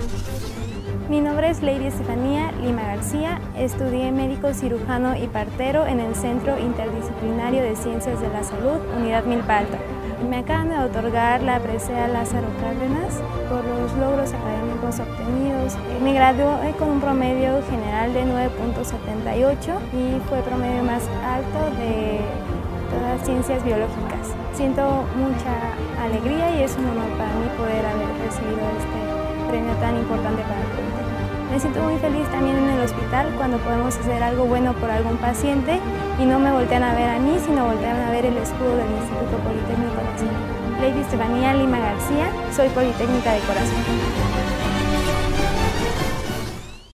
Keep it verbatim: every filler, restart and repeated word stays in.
Mi nombre es Lady Estefanía Lima García, estudié médico cirujano y partero en el Centro Interdisciplinario de Ciencias de la Salud, Unidad Milpa Alta. Me acaban de otorgar la presea Lázaro Cárdenas por los logros académicos obtenidos. Me gradué con un promedio general de nueve punto setenta y ocho y fue el promedio más alto de todas ciencias biológicas. Siento mucha alegría y es un honor para mí poder haber recibido este premio tan importante para el Politécnico. Me siento muy feliz también en el hospital cuando podemos hacer algo bueno por algún paciente y no me voltean a ver a mí, sino voltean a ver el escudo del Instituto Politécnico Nacional. Lady Estefanía Lima García, soy politécnica de corazón.